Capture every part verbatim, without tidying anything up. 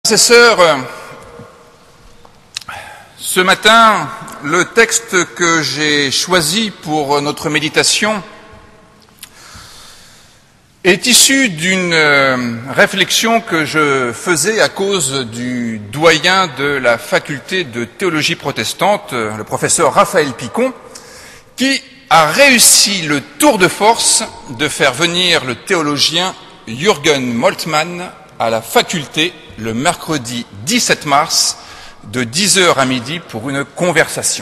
Frères et sœurs, ce matin, le texte que j'ai choisi pour notre méditation est issu d'une réflexion que je faisais à cause du doyen de la faculté de théologie protestante, le professeur Raphaël Picon, qui a réussi le tour de force de faire venir le théologien Jürgen Moltmann à la faculté le mercredi dix-sept mars de dix heures à midi pour une conversation.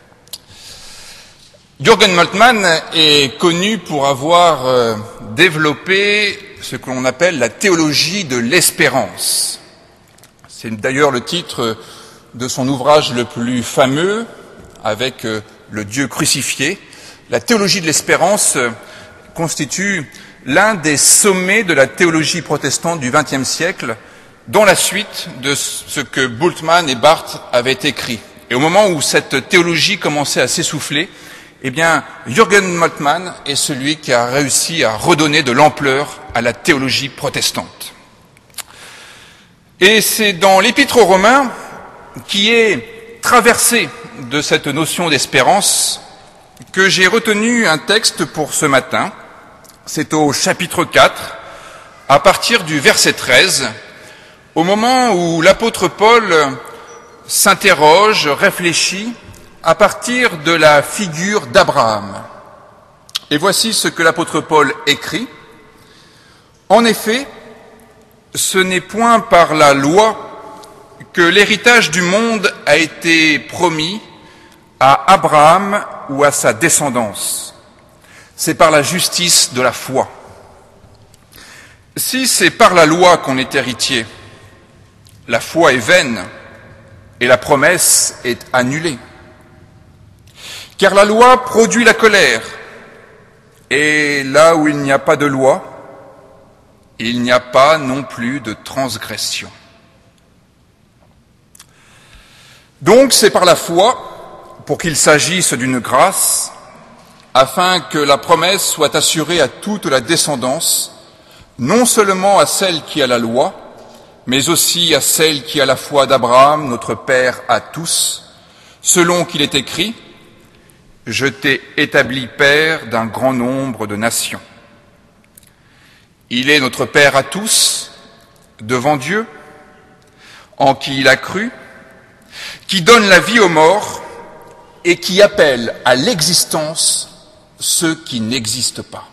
Jürgen Moltmann est connu pour avoir euh, développé ce que l'on appelle la théologie de l'espérance. C'est d'ailleurs le titre de son ouvrage le plus fameux, avec euh, le Dieu crucifié. La théologie de l'espérance euh, constitue l'un des sommets de la théologie protestante du vingtième siècle, dans la suite de ce que Bultmann et Barth avaient écrit. Et au moment où cette théologie commençait à s'essouffler, eh bien, Jürgen Moltmann est celui qui a réussi à redonner de l'ampleur à la théologie protestante. Et c'est dans l'Épître aux Romains, qui est traversée de cette notion d'espérance, que j'ai retenu un texte pour ce matin. C'est au chapitre quatre, à partir du verset treize, au moment où l'apôtre Paul s'interroge, réfléchit, à partir de la figure d'Abraham. Et voici ce que l'apôtre Paul écrit. En effet, ce n'est point par la loi que l'héritage du monde a été promis à Abraham ou à sa descendance. C'est par la justice de la foi. Si c'est par la loi qu'on est héritier, la foi est vaine et la promesse est annulée. Car la loi produit la colère, et là où il n'y a pas de loi, il n'y a pas non plus de transgression. Donc c'est par la foi, pour qu'il s'agisse d'une grâce, afin que la promesse soit assurée à toute la descendance, non seulement à celle qui a la loi, mais aussi à celle qui a la foi d'Abraham, notre Père à tous, selon qu'il est écrit, « Je t'ai établi Père d'un grand nombre de nations ». Il est notre Père à tous, devant Dieu, en qui il a cru, qui donne la vie aux morts et qui appelle à l'existence ceux qui n'existent pas.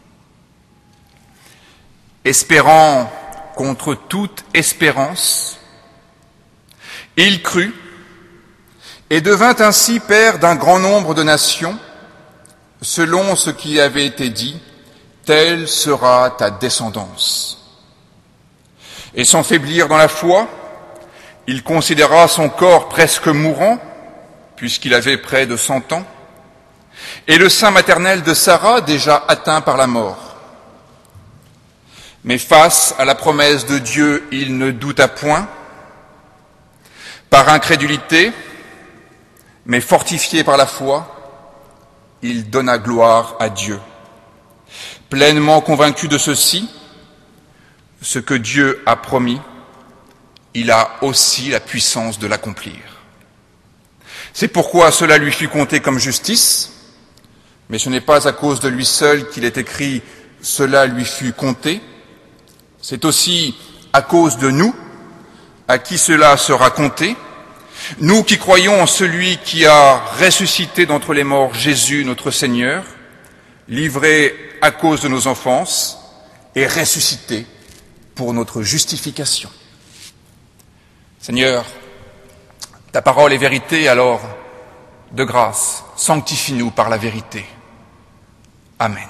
Espérant contre toute espérance, il crut et devint ainsi père d'un grand nombre de nations, selon ce qui avait été dit, telle sera ta descendance. Et sans faiblir dans la foi, il considéra son corps presque mourant, puisqu'il avait près de cent ans, et le sein maternel de Sarah déjà atteint par la mort. Mais face à la promesse de Dieu, il ne douta point. Par incrédulité, mais fortifié par la foi, il donna gloire à Dieu. Pleinement convaincu de ceci, ce que Dieu a promis, il a aussi la puissance de l'accomplir. C'est pourquoi cela lui fut compté comme justice, mais ce n'est pas à cause de lui seul qu'il est écrit « cela lui fut compté ». C'est aussi à cause de nous, à qui cela sera compté, nous qui croyons en celui qui a ressuscité d'entre les morts Jésus notre Seigneur, livré à cause de nos enfances et ressuscité pour notre justification. Seigneur, ta parole est vérité, alors de grâce, sanctifie-nous par la vérité. Amen.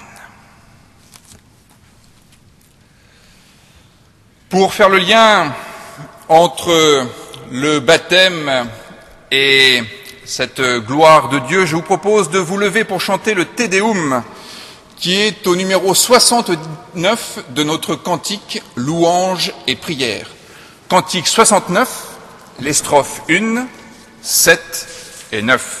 Pour faire le lien entre le baptême et cette gloire de Dieu, je vous propose de vous lever pour chanter le Te Deum, qui est au numéro soixante-neuf de notre cantique Louange et prière. Cantique soixante-neuf, les strophes un, sept et neuf.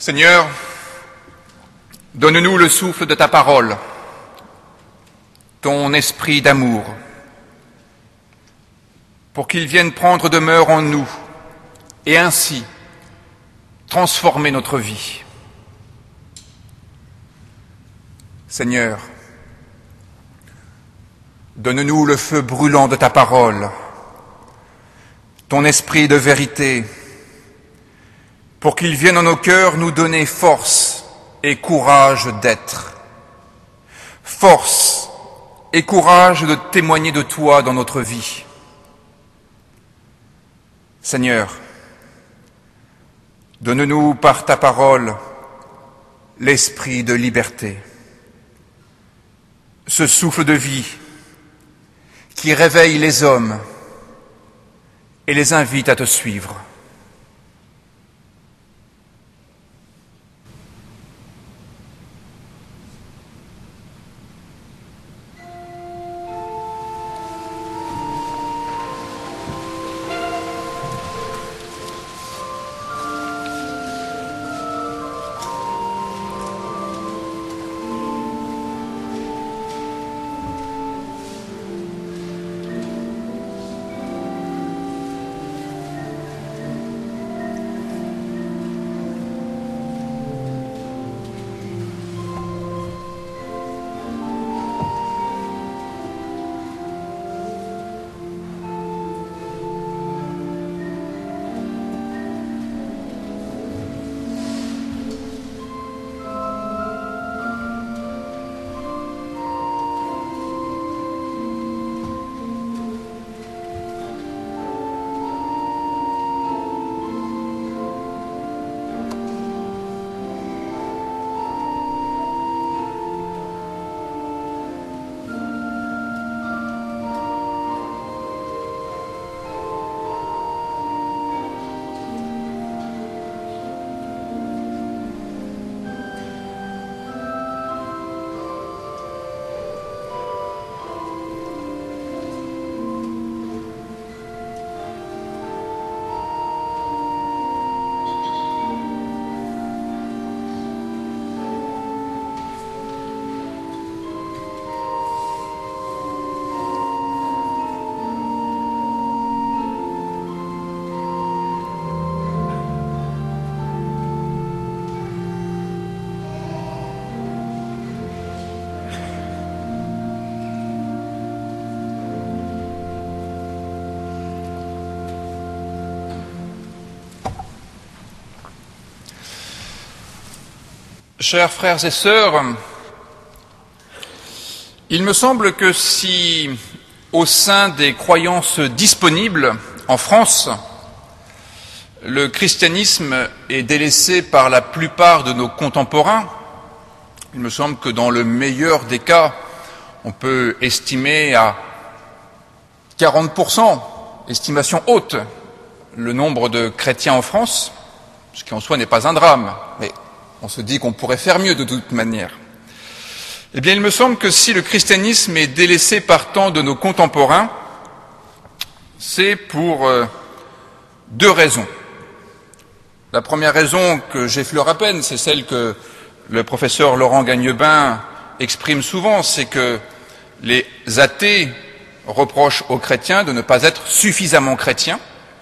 Seigneur, donne-nous le souffle de ta parole, ton esprit d'amour, pour qu'il vienne prendre demeure en nous et ainsi transformer notre vie. Seigneur, donne-nous le feu brûlant de ta parole, ton esprit de vérité, pour qu'il vienne en nos cœurs nous donner force et courage d'être. Force et courage de témoigner de toi dans notre vie. Seigneur, donne-nous par ta parole l'esprit de liberté, ce souffle de vie qui réveille les hommes et les invite à te suivre. Chers frères et sœurs, il me semble que si, au sein des croyances disponibles en France, le christianisme est délaissé par la plupart de nos contemporains, il me semble que dans le meilleur des cas, on peut estimer à quarante pour cent, estimation haute, le nombre de chrétiens en France, ce qui en soi n'est pas un drame, mais on se dit qu'on pourrait faire mieux de toute manière. Eh bien, il me semble que si le christianisme est délaissé par tant de nos contemporains, c'est pour euh, deux raisons. La première raison que j'effleure à peine, c'est celle que le professeur Laurent Gagnebin exprime souvent, c'est que les athées reprochent aux chrétiens de ne pas être suffisamment chrétiens.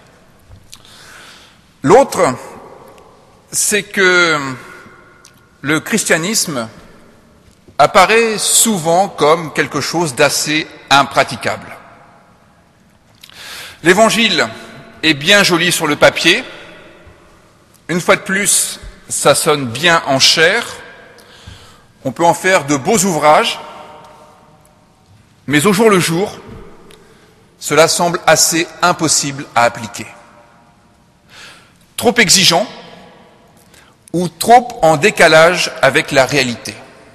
L'autre, c'est que le christianisme apparaît souvent comme quelque chose d'assez impraticable. L'évangile est bien joli sur le papier. Une fois de plus, ça sonne bien en chair. On peut en faire de beaux ouvrages. Mais au jour le jour, cela semble assez impossible à appliquer. Trop exigeant ou trop en décalage avec la réalité.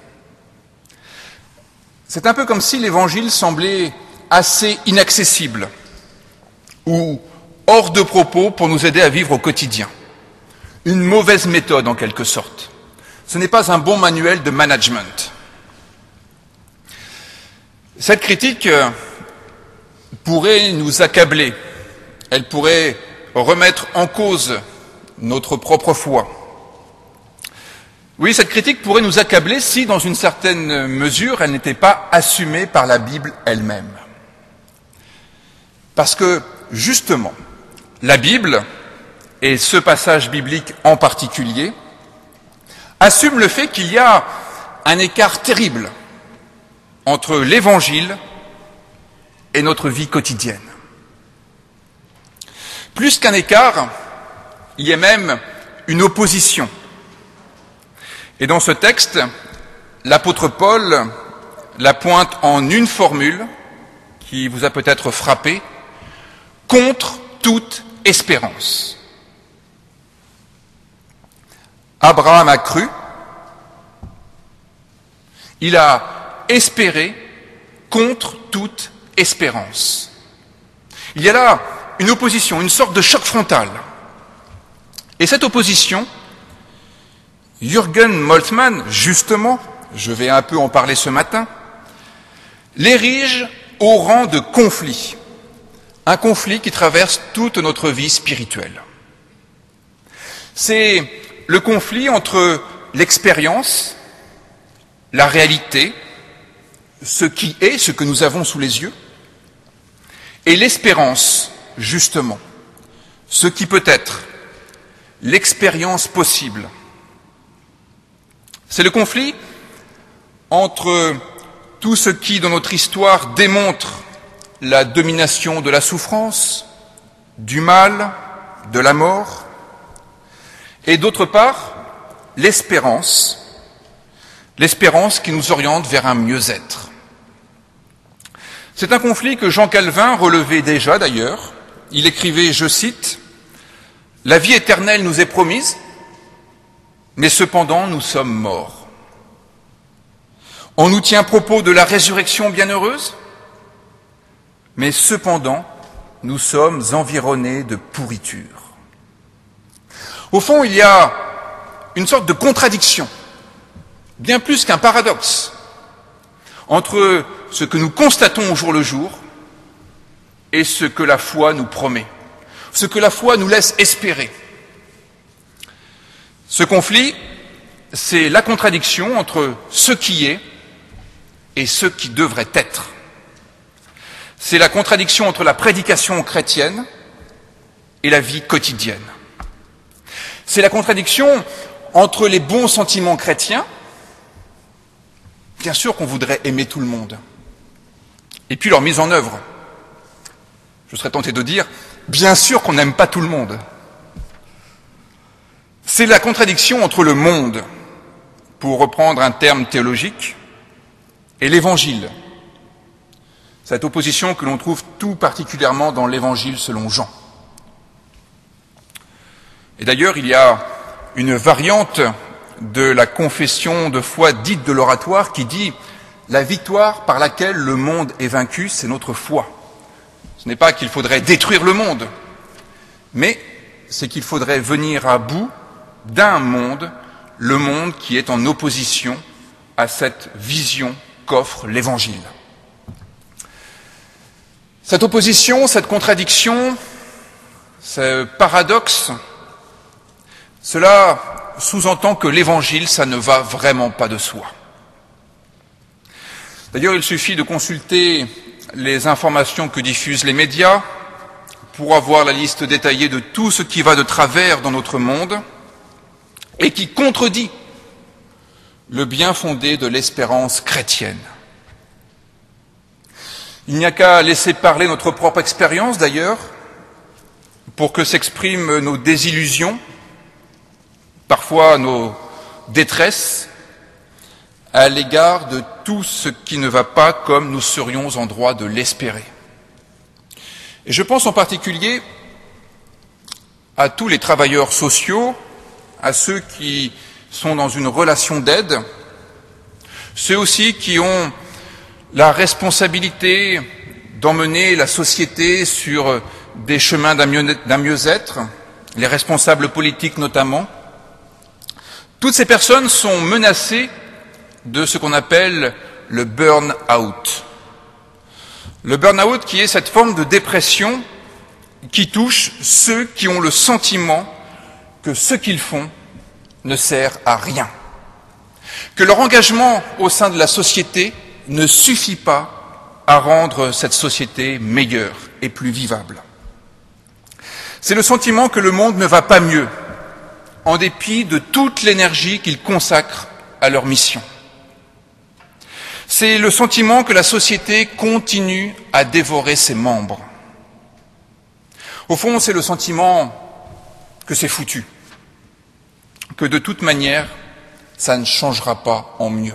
C'est un peu comme si l'Évangile semblait assez inaccessible ou hors de propos pour nous aider à vivre au quotidien. Une mauvaise méthode en quelque sorte. Ce n'est pas un bon manuel de management. Cette critique pourrait nous accabler, elle pourrait remettre en cause notre propre foi. Oui, cette critique pourrait nous accabler si, dans une certaine mesure, elle n'était pas assumée par la Bible elle-même. Parce que, justement, la Bible, et ce passage biblique en particulier, assume le fait qu'il y a un écart terrible entre l'Évangile et notre vie quotidienne. Plus qu'un écart, il y a même une opposition. Et dans ce texte, l'apôtre Paul la pointe en une formule qui vous a peut-être frappé, contre toute espérance. Abraham a cru, il a espéré contre toute espérance. Il y a là une opposition, une sorte de choc frontal. Et cette opposition, Jürgen Moltmann, justement, je vais un peu en parler ce matin, l'érige au rang de conflit, un conflit qui traverse toute notre vie spirituelle. C'est le conflit entre l'expérience, la réalité, ce qui est, ce que nous avons sous les yeux, et l'espérance, justement, ce qui peut être, l'expérience possible. C'est le conflit entre tout ce qui, dans notre histoire, démontre la domination de la souffrance, du mal, de la mort, et d'autre part, l'espérance, l'espérance qui nous oriente vers un mieux-être. C'est un conflit que Jean Calvin relevait déjà d'ailleurs. Il écrivait, je cite, « La vie éternelle nous est promise, mais cependant nous sommes morts. On nous tient propos de la résurrection bienheureuse, mais cependant nous sommes environnés de pourriture. » Au fond, il y a une sorte de contradiction, bien plus qu'un paradoxe, entre ce que nous constatons au jour le jour et ce que la foi nous promet, ce que la foi nous laisse espérer. Ce conflit, c'est la contradiction entre ce qui est et ce qui devrait être. C'est la contradiction entre la prédication chrétienne et la vie quotidienne. C'est la contradiction entre les bons sentiments chrétiens, bien sûr qu'on voudrait aimer tout le monde, et puis leur mise en œuvre. Je serais tenté de dire, bien sûr qu'on n'aime pas tout le monde. C'est la contradiction entre le monde, pour reprendre un terme théologique, et l'Évangile. Cette opposition que l'on trouve tout particulièrement dans l'Évangile selon Jean. Et d'ailleurs, il y a une variante de la confession de foi dite de l'oratoire qui dit « La victoire par laquelle le monde est vaincu, c'est notre foi ». Ce n'est pas qu'il faudrait détruire le monde, mais c'est qu'il faudrait venir à bout d'un monde, le monde qui est en opposition à cette vision qu'offre l'Évangile. Cette opposition, cette contradiction, ce paradoxe, cela sous-entend que l'Évangile, ça ne va vraiment pas de soi. D'ailleurs, il suffit de consulter les informations que diffusent les médias pour avoir la liste détaillée de tout ce qui va de travers dans notre monde et qui contredit le bien fondé de l'espérance chrétienne. Il n'y a qu'à laisser parler notre propre expérience, d'ailleurs, pour que s'expriment nos désillusions, parfois nos détresses, à l'égard de tout ce qui ne va pas comme nous serions en droit de l'espérer. Et je pense en particulier à tous les travailleurs sociaux, à ceux qui sont dans une relation d'aide, ceux aussi qui ont la responsabilité d'emmener la société sur des chemins d'un mieux-être, les responsables politiques notamment. Toutes ces personnes sont menacées de ce qu'on appelle le burn-out. Le burn-out qui est cette forme de dépression qui touche ceux qui ont le sentiment que ce qu'ils font ne sert à rien. que leur engagement au sein de la société ne suffit pas à rendre cette société meilleure et plus vivable. C'est le sentiment que le monde ne va pas mieux, en dépit de toute l'énergie qu'ils consacrent à leur mission. C'est le sentiment que la société continue à dévorer ses membres. Au fond, c'est le sentiment que c'est foutu, que de toute manière, ça ne changera pas en mieux.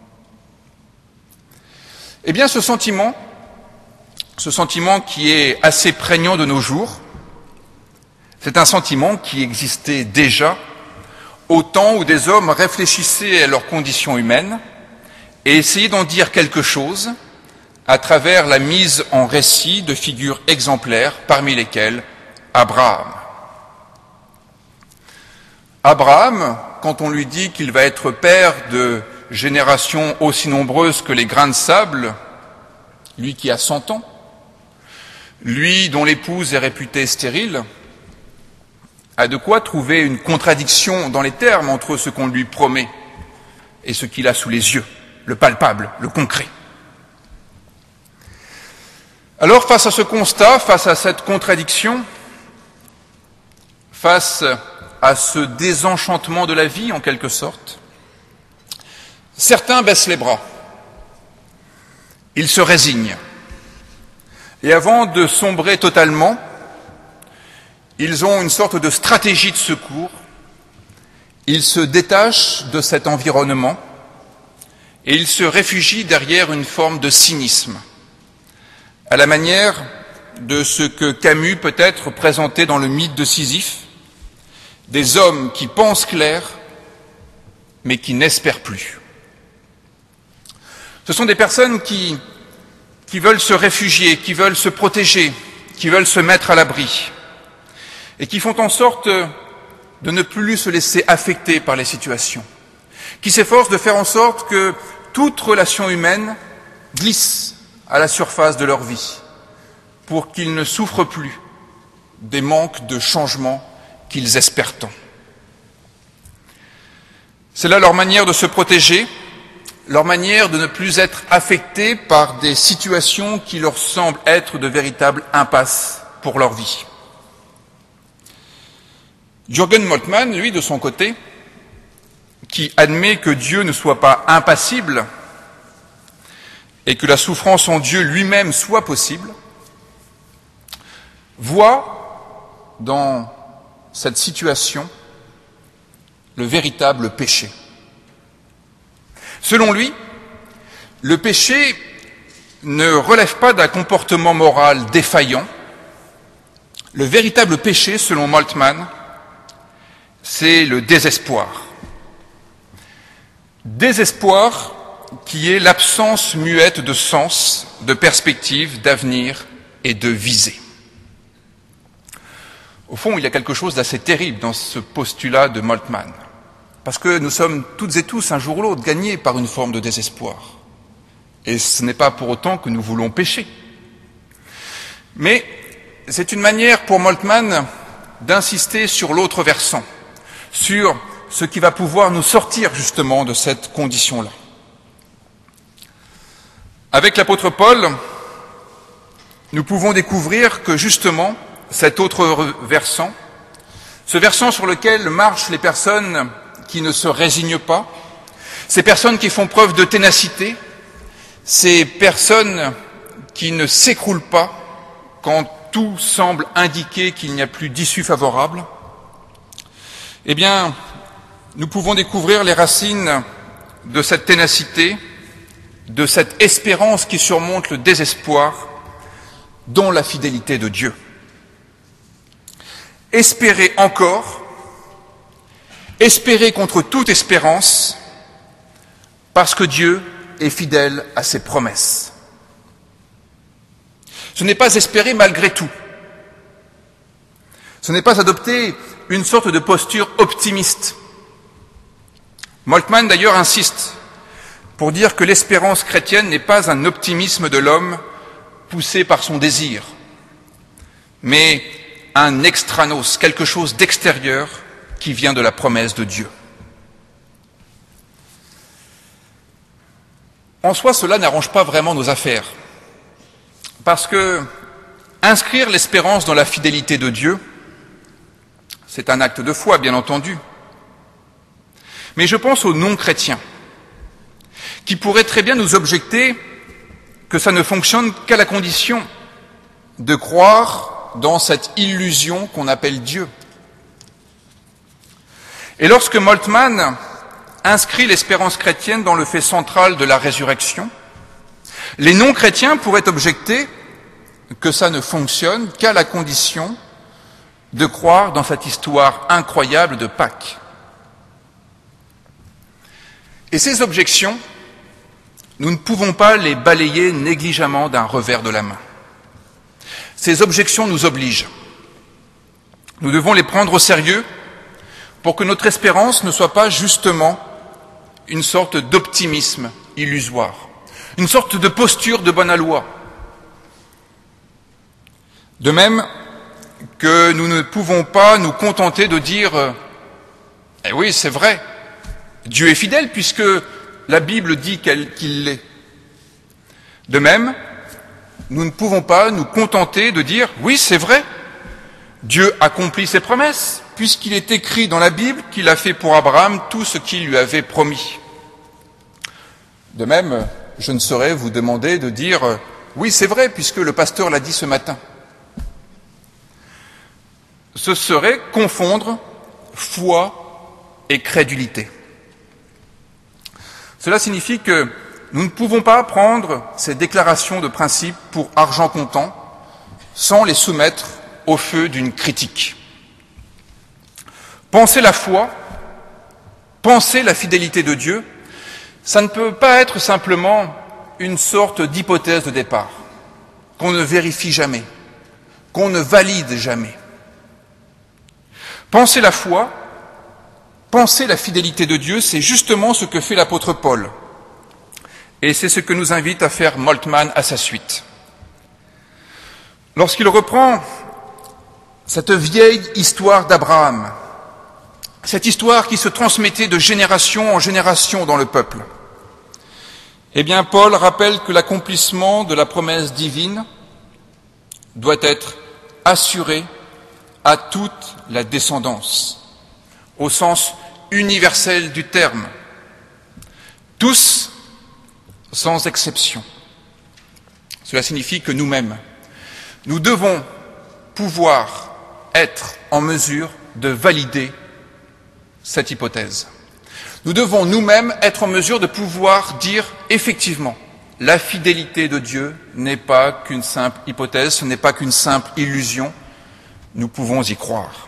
Eh bien, ce sentiment, ce sentiment qui est assez prégnant de nos jours, c'est un sentiment qui existait déjà au temps où des hommes réfléchissaient à leurs conditions humaines et essayaient d'en dire quelque chose à travers la mise en récit de figures exemplaires, parmi lesquelles Abraham. Abraham, quand on lui dit qu'il va être père de générations aussi nombreuses que les grains de sable, lui qui a cent ans, lui dont l'épouse est réputée stérile, a de quoi trouver une contradiction dans les termes entre ce qu'on lui promet et ce qu'il a sous les yeux, le palpable, le concret. Alors, face à ce constat, face à cette contradiction, face à ce désenchantement de la vie, en quelque sorte, certains baissent les bras, ils se résignent, et avant de sombrer totalement, ils ont une sorte de stratégie de secours, ils se détachent de cet environnement et ils se réfugient derrière une forme de cynisme, à la manière de ce que Camus peut-être présentait dans le mythe de Sisyphe, des hommes qui pensent clair mais qui n'espèrent plus. Ce sont des personnes qui, qui veulent se réfugier, qui veulent se protéger, qui veulent se mettre à l'abri, et qui font en sorte de ne plus se laisser affecter par les situations, qui s'efforcent de faire en sorte que toute relation humaine glisse à la surface de leur vie, pour qu'ils ne souffrent plus des manques de changement qu'ils espèrent tant. C'est là leur manière de se protéger, leur manière de ne plus être affectés par des situations qui leur semblent être de véritables impasses pour leur vie. Jürgen Moltmann, lui, de son côté, qui admet que Dieu ne soit pas impassible et que la souffrance en Dieu lui-même soit possible, voit dans cette situation le véritable péché. Selon lui, le péché ne relève pas d'un comportement moral défaillant. Le véritable péché, selon Moltmann, c'est le désespoir. Désespoir qui est l'absence muette de sens, de perspective, d'avenir et de visée. Au fond, il y a quelque chose d'assez terrible dans ce postulat de Moltmann, parce que nous sommes toutes et tous, un jour ou l'autre, gagnés par une forme de désespoir. Et ce n'est pas pour autant que nous voulons pécher. Mais c'est une manière pour Moltmann d'insister sur l'autre versant, sur ce qui va pouvoir nous sortir justement de cette condition-là. Avec l'apôtre Paul, nous pouvons découvrir que justement, cet autre versant, ce versant sur lequel marchent les personnes qui ne se résignent pas, ces personnes qui font preuve de ténacité, ces personnes qui ne s'écroulent pas quand tout semble indiquer qu'il n'y a plus d'issue favorable, eh bien, nous pouvons découvrir les racines de cette ténacité, de cette espérance qui surmonte le désespoir, dont la fidélité de Dieu. Espérer encore, espérer contre toute espérance, parce que Dieu est fidèle à ses promesses. Ce n'est pas espérer malgré tout. Ce n'est pas adopter une sorte de posture optimiste. Moltmann d'ailleurs insiste pour dire que l'espérance chrétienne n'est pas un optimisme de l'homme poussé par son désir, mais un extranos, quelque chose d'extérieur qui vient de la promesse de Dieu. En soi, cela n'arrange pas vraiment nos affaires, parce que inscrire l'espérance dans la fidélité de Dieu, c'est un acte de foi, bien entendu. Mais je pense aux non-chrétiens, qui pourraient très bien nous objecter que ça ne fonctionne qu'à la condition de croire dans cette illusion qu'on appelle Dieu. Et lorsque Moltmann inscrit l'espérance chrétienne dans le fait central de la résurrection, les non-chrétiens pourraient objecter que ça ne fonctionne qu'à la condition de croire dans cette histoire incroyable de Pâques. Et ces objections, nous ne pouvons pas les balayer négligemment d'un revers de la main. Ces objections nous obligent. Nous devons les prendre au sérieux pour que notre espérance ne soit pas justement une sorte d'optimisme illusoire, une sorte de posture de bonne aloi. De même que nous ne pouvons pas nous contenter de dire « Eh oui, c'est vrai, Dieu est fidèle puisque la Bible dit qu'il l'est. » De même, nous ne pouvons pas nous contenter de dire « Oui, c'est vrai, Dieu accomplit ses promesses, puisqu'il est écrit dans la Bible qu'il a fait pour Abraham tout ce qu'il lui avait promis. » De même, je ne saurais vous demander de dire « Oui, c'est vrai, puisque le pasteur l'a dit ce matin. » Ce serait confondre foi et crédulité. Cela signifie que nous ne pouvons pas prendre ces déclarations de principe pour argent comptant sans les soumettre au feu d'une critique. Penser la foi, penser la fidélité de Dieu, ça ne peut pas être simplement une sorte d'hypothèse de départ, qu'on ne vérifie jamais, qu'on ne valide jamais. Penser la foi, penser la fidélité de Dieu, c'est justement ce que fait l'apôtre Paul. Et c'est ce que nous invite à faire Moltmann à sa suite. Lorsqu'il reprend cette vieille histoire d'Abraham, cette histoire qui se transmettait de génération en génération dans le peuple, eh bien Paul rappelle que l'accomplissement de la promesse divine doit être assuré à toute la descendance, au sens universel du terme, tous sans exception. Cela signifie que nous-mêmes, nous devons pouvoir être en mesure de valider cette hypothèse. Nous devons nous-mêmes être en mesure de pouvoir dire effectivement, la fidélité de Dieu n'est pas qu'une simple hypothèse, ce n'est pas qu'une simple illusion, nous pouvons y croire.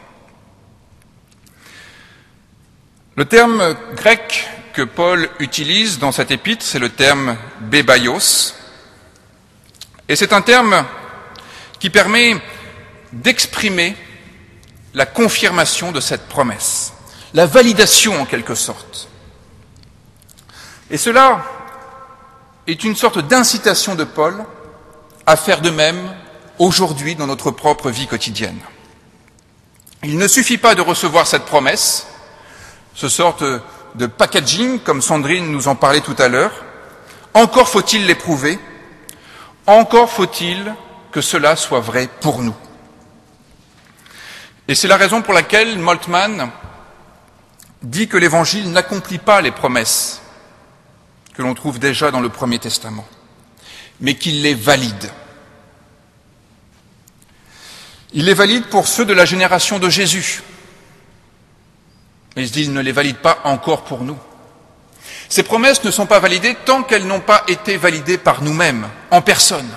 Le terme grec que Paul utilise dans cette épître, c'est le terme bébaios, et c'est un terme qui permet d'exprimer la confirmation de cette promesse, la validation en quelque sorte. Et cela est une sorte d'incitation de Paul à faire de même aujourd'hui dans notre propre vie quotidienne. Il ne suffit pas de recevoir cette promesse, ce sorte de packaging, comme Sandrine nous en parlait tout à l'heure, encore faut-il l'éprouver, encore faut-il que cela soit vrai pour nous. Et c'est la raison pour laquelle Moltmann dit que l'Évangile n'accomplit pas les promesses que l'on trouve déjà dans le Premier Testament, mais qu'il les valide. Il les valide pour ceux de la génération de Jésus, mais il se dit qu'il ne les valide pas encore pour nous. Ces promesses ne sont pas validées tant qu'elles n'ont pas été validées par nous-mêmes, en personne.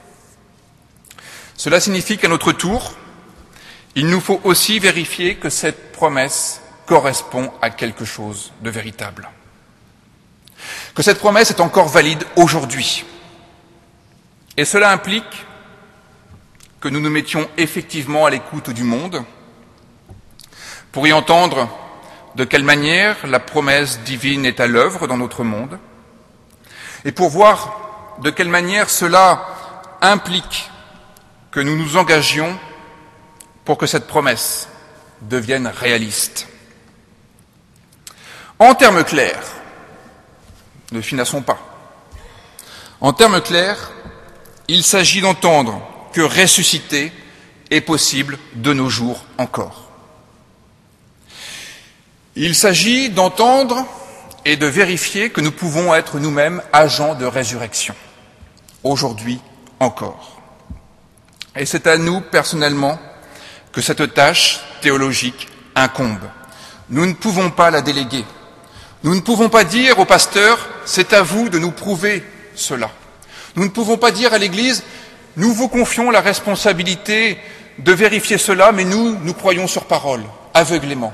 Cela signifie qu'à notre tour, il nous faut aussi vérifier que cette promesse correspond à quelque chose de véritable. Que cette promesse est encore valide aujourd'hui. Et cela implique que nous nous mettions effectivement à l'écoute du monde pour y entendre de quelle manière la promesse divine est à l'œuvre dans notre monde et pour voir de quelle manière cela implique que nous nous engagions pour que cette promesse devienne réaliste. En termes clairs, ne finassons pas, En termes clairs, il s'agit d'entendre que ressusciter est possible de nos jours encore. Il s'agit d'entendre et de vérifier que nous pouvons être nous-mêmes agents de résurrection, aujourd'hui encore. Et c'est à nous, personnellement, que cette tâche théologique incombe. Nous ne pouvons pas la déléguer. Nous ne pouvons pas dire au pasteur, c'est à vous de nous prouver cela. Nous ne pouvons pas dire à l'Église, nous vous confions la responsabilité de vérifier cela, mais nous, nous croyons sur parole, aveuglément.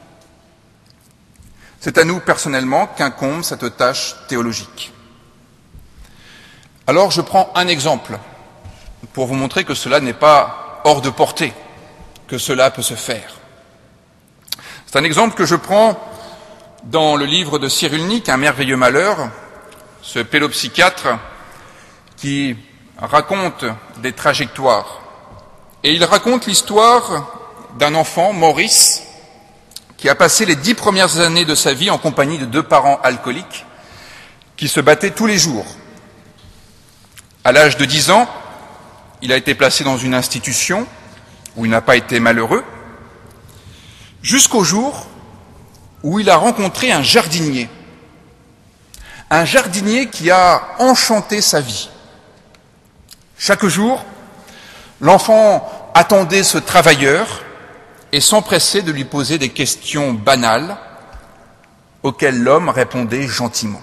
C'est à nous, personnellement, qu'incombe cette tâche théologique. Alors, je prends un exemple pour vous montrer que cela n'est pas hors de portée, que cela peut se faire. C'est un exemple que je prends dans le livre de Cyrulnik, Un merveilleux malheur, ce pédopsychiatre qui raconte des trajectoires. Et il raconte l'histoire d'un enfant, Maurice, qui a passé les dix premières années de sa vie en compagnie de deux parents alcooliques qui se battaient tous les jours. À l'âge de dix ans, il a été placé dans une institution où il n'a pas été malheureux, jusqu'au jour où il a rencontré un jardinier, un jardinier qui a enchanté sa vie. Chaque jour, l'enfant attendait ce travailleur et s'empressait de lui poser des questions banales auxquelles l'homme répondait gentiment.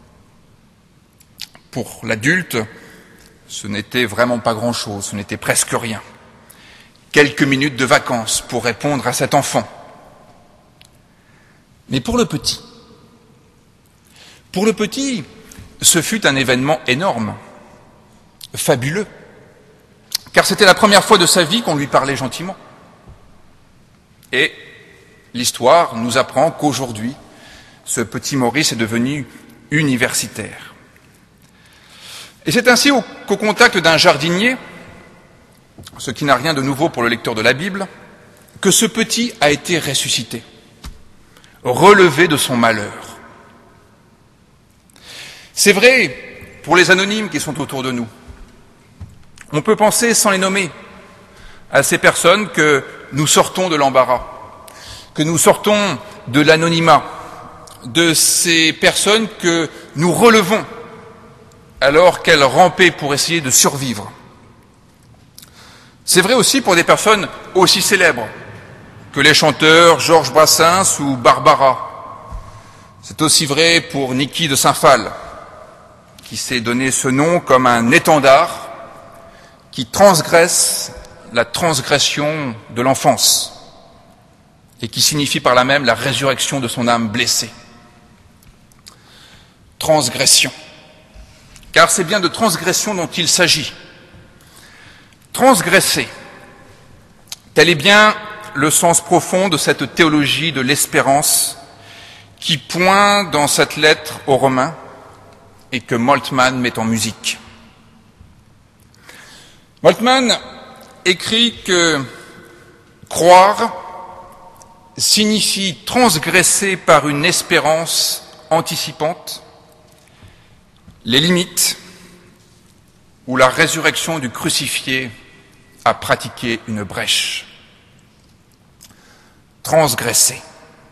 Pour l'adulte, ce n'était vraiment pas grand-chose, ce n'était presque rien. Quelques minutes de vacances pour répondre à cet enfant. Mais pour le petit, pour le petit, ce fut un événement énorme, fabuleux, car c'était la première fois de sa vie qu'on lui parlait gentiment. Et l'histoire nous apprend qu'aujourd'hui, ce petit Maurice est devenu universitaire. Et c'est ainsi qu'au contact d'un jardinier, ce qui n'a rien de nouveau pour le lecteur de la Bible, que ce petit a été ressuscité, relevé de son malheur. C'est vrai pour les anonymes qui sont autour de nous. On peut penser, sans les nommer, à ces personnes que nous sortons de l'embarras, que nous sortons de l'anonymat, de ces personnes que nous relevons alors qu'elles rampaient pour essayer de survivre. C'est vrai aussi pour des personnes aussi célèbres que les chanteurs Georges Brassens ou Barbara. C'est aussi vrai pour Niki de Saint-Phal, qui s'est donné ce nom comme un étendard qui transgresse la transgression de l'enfance et qui signifie par là même la résurrection de son âme blessée. Transgression. Car c'est bien de transgression dont il s'agit. Transgresser. Tel est bien le sens profond de cette théologie de l'espérance qui pointe dans cette lettre aux Romains et que Moltmann met en musique. Moltmann écrit que croire signifie transgresser par une espérance anticipante les limites où la résurrection du crucifié a pratiqué une brèche. Transgresser.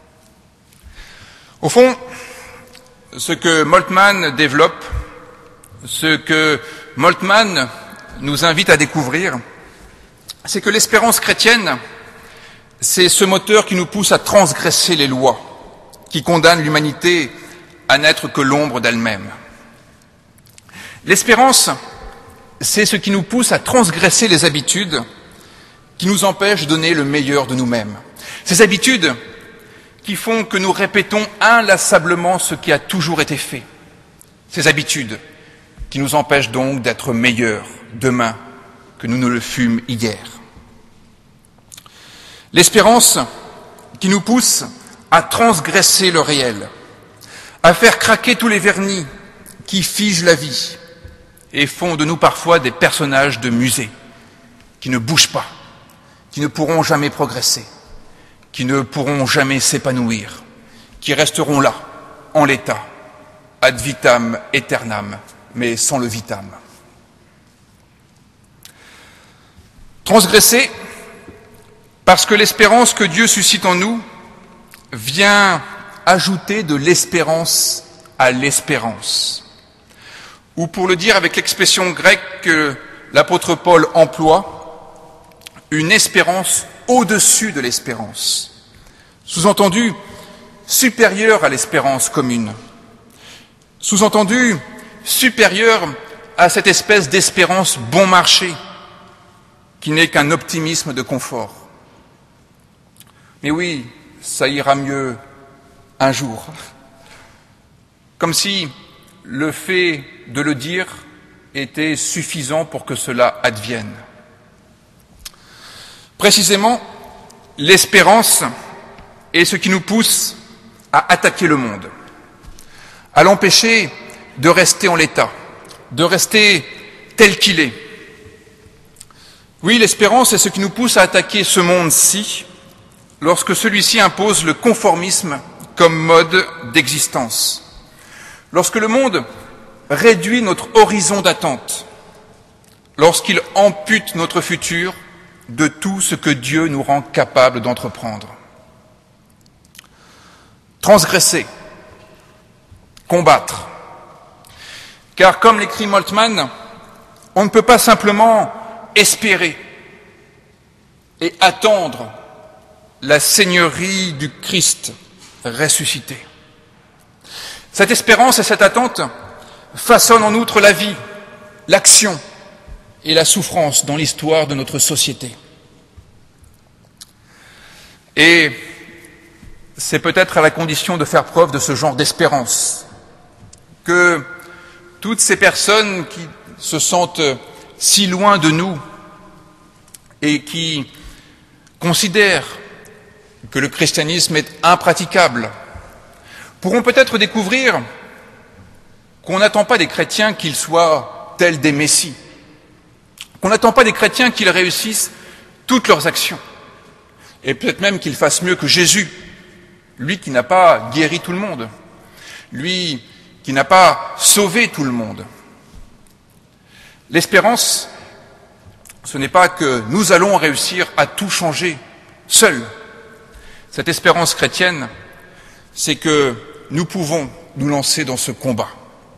Au fond, ce que Moltmann développe, ce que Moltmann nous invite à découvrir, c'est que l'espérance chrétienne, c'est ce moteur qui nous pousse à transgresser les lois, qui condamnent l'humanité à n'être que l'ombre d'elle-même. L'espérance, c'est ce qui nous pousse à transgresser les habitudes qui nous empêchent de donner le meilleur de nous-mêmes. Ces habitudes qui font que nous répétons inlassablement ce qui a toujours été fait. Ces habitudes qui nous empêchent donc d'être meilleurs demain que nous ne le fûmes hier. L'espérance qui nous pousse à transgresser le réel, à faire craquer tous les vernis qui figent la vie et font de nous parfois des personnages de musée qui ne bougent pas, qui ne pourront jamais progresser, qui ne pourront jamais s'épanouir, qui resteront là, en l'état, ad vitam aeternam, mais sans le vitam. Transgresser, parce que l'espérance que Dieu suscite en nous vient ajouter de l'espérance à l'espérance. Ou pour le dire avec l'expression grecque que l'apôtre Paul emploie, une espérance au-dessus de l'espérance. Sous-entendu, supérieure à l'espérance commune. Sous-entendu, supérieure à cette espèce d'espérance bon marché, qui n'est qu'un optimisme de confort. Mais oui, ça ira mieux un jour. Comme si le fait de le dire était suffisant pour que cela advienne. Précisément, l'espérance est ce qui nous pousse à attaquer le monde, à l'empêcher de rester en l'état, de rester tel qu'il est. Oui, l'espérance est ce qui nous pousse à attaquer ce monde-ci lorsque celui-ci impose le conformisme comme mode d'existence. Lorsque le monde réduit notre horizon d'attente, lorsqu'il ampute notre futur de tout ce que Dieu nous rend capable d'entreprendre. Transgresser, combattre. Car comme l'écrit Moltmann, on ne peut pas simplement espérer et attendre la seigneurie du Christ ressuscité. Cette espérance et cette attente façonnent en outre la vie, l'action et la souffrance dans l'histoire de notre société. Et c'est peut-être à la condition de faire preuve de ce genre d'espérance que toutes ces personnes qui se sentent si loin de nous et qui considèrent que le christianisme est impraticable pourront peut-être découvrir qu'on n'attend pas des chrétiens qu'ils soient tels des messies, qu'on n'attend pas des chrétiens qu'ils réussissent toutes leurs actions, et peut-être même qu'ils fassent mieux que Jésus, lui qui n'a pas guéri tout le monde, lui qui n'a pas sauvé tout le monde. L'espérance, ce n'est pas que nous allons réussir à tout changer seuls. Cette espérance chrétienne, c'est que nous pouvons nous lancer dans ce combat.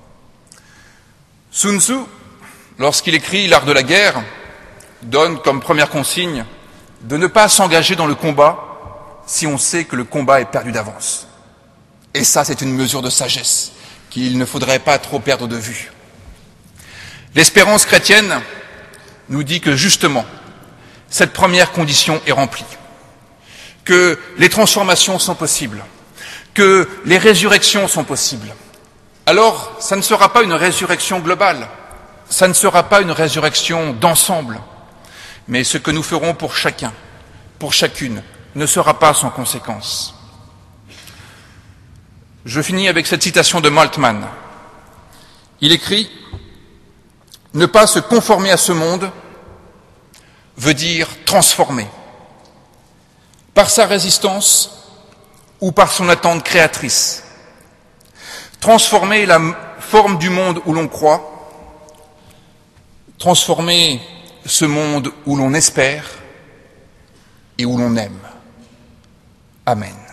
Sun Tzu, lorsqu'il écrit L'art de la guerre, donne comme première consigne de ne pas s'engager dans le combat si on sait que le combat est perdu d'avance. Et ça, c'est une mesure de sagesse qu'il ne faudrait pas trop perdre de vue. L'espérance chrétienne nous dit que justement, cette première condition est remplie, que les transformations sont possibles, que les résurrections sont possibles. Alors, ça ne sera pas une résurrection globale, ça ne sera pas une résurrection d'ensemble, mais ce que nous ferons pour chacun, pour chacune, ne sera pas sans conséquence. Je finis avec cette citation de Moltmann. Il écrit « Ne pas se conformer à ce monde veut dire transformer, par sa résistance ou par son attente créatrice. Transformer la forme du monde où l'on croit, transformer ce monde où l'on espère et où l'on aime. Amen.